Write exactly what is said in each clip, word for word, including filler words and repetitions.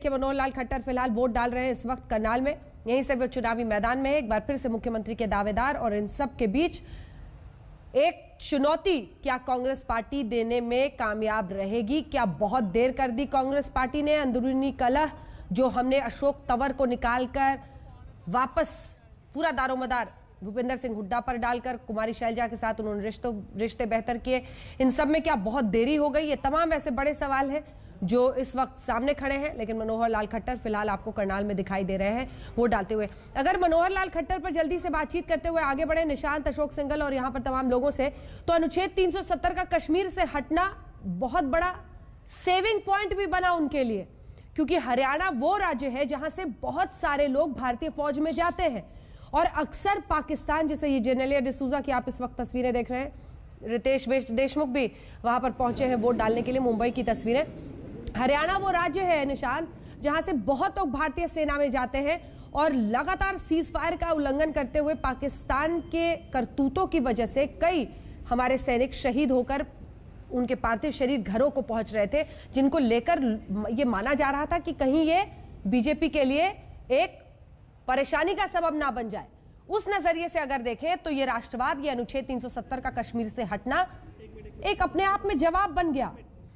के मनोहर लाल खट्टर फिलहाल वोट डाल रहे हैं इस वक्त करनाल में। यहीं से वे चुनावी मैदान में है, एक बार फिर से मुख्यमंत्री के दावेदार। और इन सब के बीच एक चुनौती क्या कांग्रेस पार्टी देने में कामयाब रहेगी? क्या बहुत देर कर दी कांग्रेस पार्टी ने? अंदरूनी कलह जो हमने अशोक तंवर को निकालकर वापस पूरा दारोमदार भूपेंद्र सिंह हुड्डा पर डालकर कुमारी शैलजा के साथ उन्होंने रिश्तों रिश्ते बेहतर किए, इन सब में क्या बहुत देरी हो गई? ये तमाम ऐसे बड़े सवाल हैं जो इस वक्त सामने खड़े हैं। लेकिन मनोहर लाल खट्टर फिलहाल आपको करनाल में दिखाई दे रहे हैं वोट डालते हुए। अगर मनोहर लाल खट्टर पर जल्दी से बातचीत करते हुए आगे बढ़े निशांत, अशोक सिंघल और यहां पर तमाम लोगों से, तो अनुच्छेद तीन सौ सत्तर का कश्मीर से हटना बहुत बड़ा सेविंग पॉइंट भी बना उनके लिए, क्योंकि हरियाणा वो राज्य है जहां से बहुत सारे लोग भारतीय फौज में जाते हैं और अक्सर पाकिस्तान, जैसे ये जेनेलिया डिसूजा की आप इस वक्त तस्वीरें देख रहे हैं, रितेश देशमुख भी वहां पर पहुंचे हैं वोट डालने के लिए, मुंबई की तस्वीरें। हरियाणा वो राज्य है निशान जहां से बहुत लोग भारतीय सेना में जाते हैं और लगातार सीज फायर का उल्लंघन करते हुए पाकिस्तान के करतूतों की वजह से कई हमारे सैनिक शहीद होकर उनके पार्थिव शरीर घरों को पहुंच रहे थे, जिनको लेकर ये माना जा रहा था कि कहीं ये बीजेपी के लिए एक परेशानी का सबब ना बन जाए। उस नजरिए से अगर देखें तो ये राष्ट्रवाद, ये अनुच्छेद तीन सौ सत्तर का कश्मीर से हटना एक अपने आप में जवाब बन गया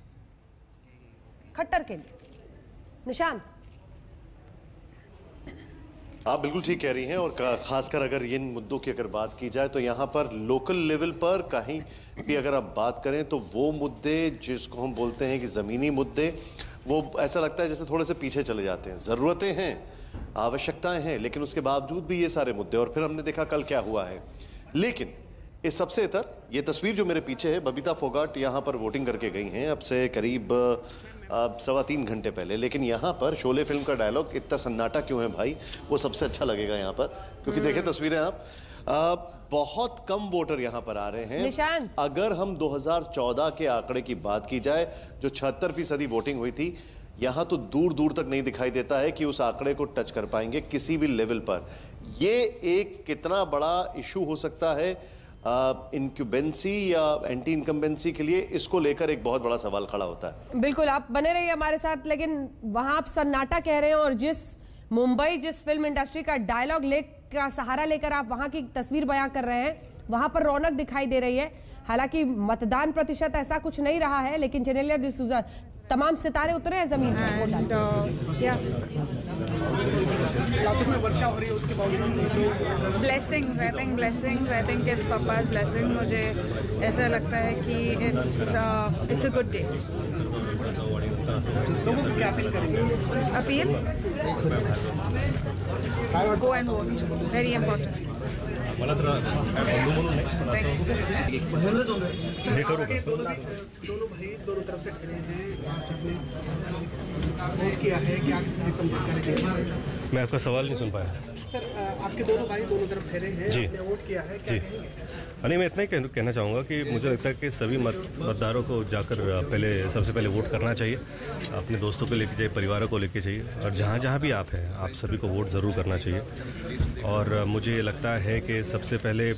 खट्टर के लिए। निशांत, आप बिल्कुल ठीक कह रही हैं, और खासकर अगर इन मुद्दों की अगर बात की जाए तो यहाँ पर लोकल लेवल पर कहीं भी अगर आप बात करें तो वो मुद्दे जिसको हम बोलते हैं कि ज़मीनी मुद्दे, वो ऐसा लगता है जैसे थोड़े से पीछे चले जाते हैं। ज़रूरतें हैं, आवश्यकताएं हैं, लेकिन उसके बावजूद भी ये सारे मुद्दे। और फिर हमने देखा कल क्या हुआ है। लेकिन इस सबसे इतर ये तस्वीर जो मेरे पीछे है, बबीता फोगाट यहाँ पर वोटिंग करके गई हैं अब से करीब सवा तीन घंटे पहले। लेकिन यहाँ पर शोले फिल्म का डायलॉग, इतना सन्नाटा क्यों है भाई, वो सबसे अच्छा लगेगा यहाँ पर, क्योंकि देखें तस्वीरें आप, आ, बहुत कम वोटर यहाँ पर आ रहे हैं। अगर हम दो हज़ार चौदह के आंकड़े की बात की जाए, जो छिहत्तर फीसदी वोटिंग हुई थी, यहाँ तो दूर दूर तक नहीं दिखाई देता है कि उस आंकड़े को टच कर पाएंगे किसी भी लेवल पर। ये एक कितना बड़ा इशू हो सकता है इनक्यूबेंसी या एंटी इनकम्बेंसी के लिए, इसको लेकर एक बहुत बड़ा सवाल खड़ा होता है। बिल्कुल, आप बने रहिए हमारे साथ। लेकिन वहां आप सन्नाटा कह रहे हैं और जिस मुंबई, जिस फिल्म इंडस्ट्री का डायलॉग ले का सहारा लेकर आप वहां की तस्वीर बयां कर रहे हैं, वहां पर रौनक दिखाई दे रही है। हालांकि मतदान प्रतिशत ऐसा कुछ नहीं रहा है, लेकिन जेनेलिया डिसूजा, तमाम सितारे उतरे हैं जमीन पर। Blessings, I think blessings, I think it's पापा's ब्लेसिंग। मुझे ऐसा लगता है कि it's it's a good day. लोगों को क्या अपील करेंगे? Appeal, go and vote, very important. मला तर हे करू का? दोनों भाई दोनों तरफ से खड़े हैं, वोट किया है, क्या करेंगे? मैं आपका सवाल नहीं सुन पाया सर। आपके दोनों भाई दोनों तरफ खड़े हैं, जी, आपने वोट किया है, क्या जी? नहीं, मैं इतना ही कह, कहना चाहूँगा कि मुझे लगता है कि सभी मत मतदारों को जाकर पहले सबसे पहले वोट करना चाहिए। अपने दोस्तों को लेके चाहिए, परिवारों को लेके चाहिए, और जहाँ जहाँ भी आप हैं आप सभी को वोट ज़रूर करना चाहिए। और मुझे लगता है कि सबसे पहले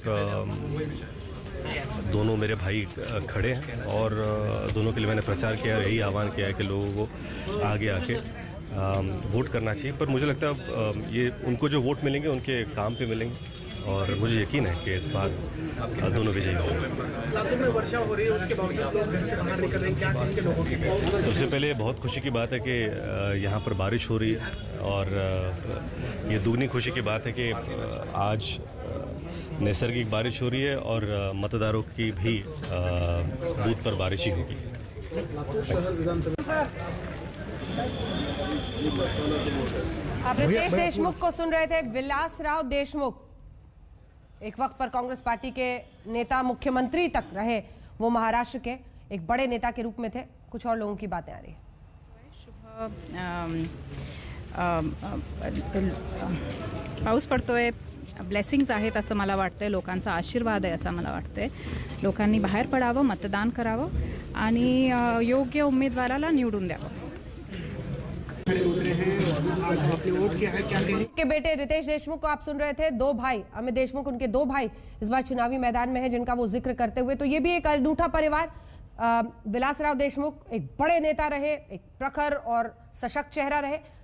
दोनों मेरे भाई खड़े हैं और दोनों के लिए मैंने प्रचार किया, यही आह्वान किया है कि लोगों को आगे आके वोट करना चाहिए। पर मुझे लगता है ये उनको जो वोट मिलेंगे उनके काम पे मिलेंगे, और मुझे यकीन है कि इस बार दोनों विजयी होंगे। लातूर में वर्षा हो रही है, उसके बावजूद लोग घर से बाहर निकल रहे हैं, क्या कहेंगे लोगों की? सबसे पहले बहुत खुशी की बात है कि यहाँ पर बारिश हो रही है, और ये दुगनी खुशी की बात है कि आज नैसर्गिक बारिश हो रही है और मतदारों की भी बूथ पर बारिश ही होगी। आप रितेश देशमुख को सुन रहे थे। विलासराव देशमुख एक वक्त पर कांग्रेस पार्टी के नेता, मुख्यमंत्री तक रहे, वो महाराष्ट्र के एक बड़े नेता के रूप में थे। कुछ और लोगों की बातें आ रही है। पाऊस पडतोय, ब्लेसिंग्स आहेत असं मला वाटतंय, लोकांचा आशीर्वाद आहे असं मला वाटतंय। लोकांनी बाहेर पडावं, मतदान करावं आणि योग्य उमेदवाराला निवडून द्यावं। के बेटे रितेश देशमुख को आप सुन रहे थे। दो भाई, अमित देशमुख, उनके दो भाई इस बार चुनावी मैदान में हैं, जिनका वो जिक्र करते हुए, तो ये भी एक अनूठा परिवार। विलासराव देशमुख एक बड़े नेता रहे, एक प्रखर और सशक्त चेहरा रहे,